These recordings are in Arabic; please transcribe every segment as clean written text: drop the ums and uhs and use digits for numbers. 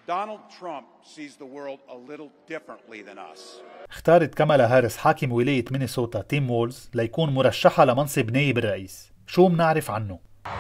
Donald Trump sees the world a little differently than us. اختارت كامالا هاريس حاكم ولاية مينيسوتا تيم وولز ليكون مرشحة لمنصب نائب الرئيس. شو منعرف عنه؟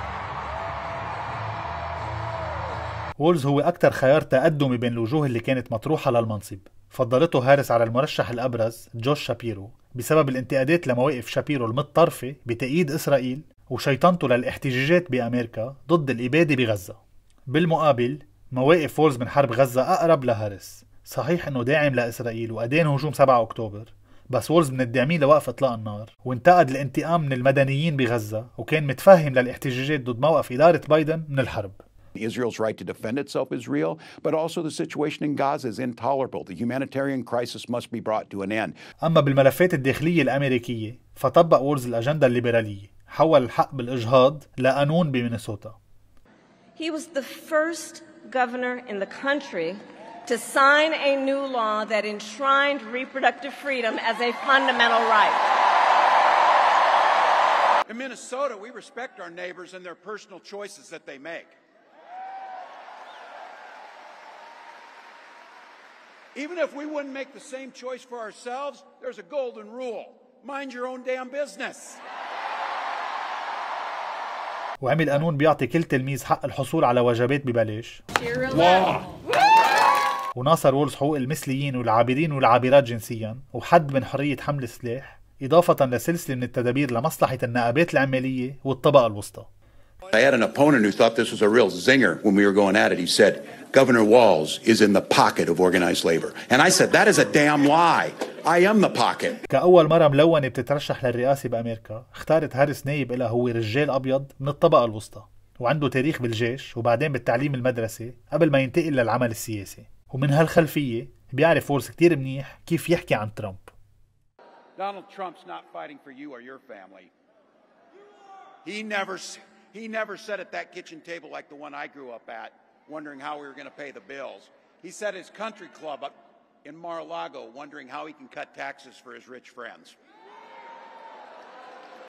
وولز هو أكثر خيار تقدمي بين الوجوه اللي كانت مطروحة للمنصب. فضلته هاريس على المرشح الأبرز جوش شابيرو بسبب الانتقادات لمواقف شابيرو المتطرفة بتأييد إسرائيل وشيطنته للاحتجاجات بأمريكا ضد الإبادة بغزة. بالمقابل مواقف وولز من حرب غزة أقرب لهاريس. صحيح أنه داعم لإسرائيل وأدان هجوم 7 أكتوبر، بس وولز من الداعمين لوقف إطلاق النار وانتقد الانتقام من المدنيين بغزة وكان متفهم للاحتجاجات ضد موقف إدارة بايدن من الحرب. Israel's right to defend itself is real, but also the situation in Gaza is intolerable. The humanitarian crisis must be brought to an end. أما بالملفات الداخلية الأمريكية فطبق وولز الأجندة الليبرالية، حول الحق بالإجهاض لقانون بمينيسوتا. He was the first governor in the country to sign a new law that enshrined reproductive freedom as a fundamental right. In Minnesota, we respect our neighbors and their personal choices that they make. Even if we wouldn't make the same choice for ourselves, there's a golden rule. Mind your own damn business. وعمل قانون بيعطي كل تلميذ حق الحصول على وجبات ببلاش. وناصر وولز حقوق المثليين والعابرين والعابرات جنسيا وحد من حرية حمل السلاح، إضافة لسلسلة من التدابير لمصلحة النقابات العمالية والطبقة الوسطى. I had an opponent who thought this was a real zinger when we were going at it. He said, Governor Walz is in the pocket of organized labor. And I said, that is a damn lie. I am the pocket. كأول مرة ملونة بتترشح للرئاسة بأمريكا، اختارت هاريس نايب إلها هو رجال أبيض من الطبقة الوسطى وعنده تاريخ بالجيش وبعدين بالتعليم المدرسي قبل ما ينتقل للعمل السياسي. ومن هالخلفية بيعرف وولز كتير منيح كيف يحكي عن ترامب. Donald Trump's not fighting for you or your family. He never sat at that kitchen table like the one I grew up at, wondering how we were going to pay the bills. He sat at his country club up in Mar-a-Lago, wondering how he can cut taxes for his rich friends.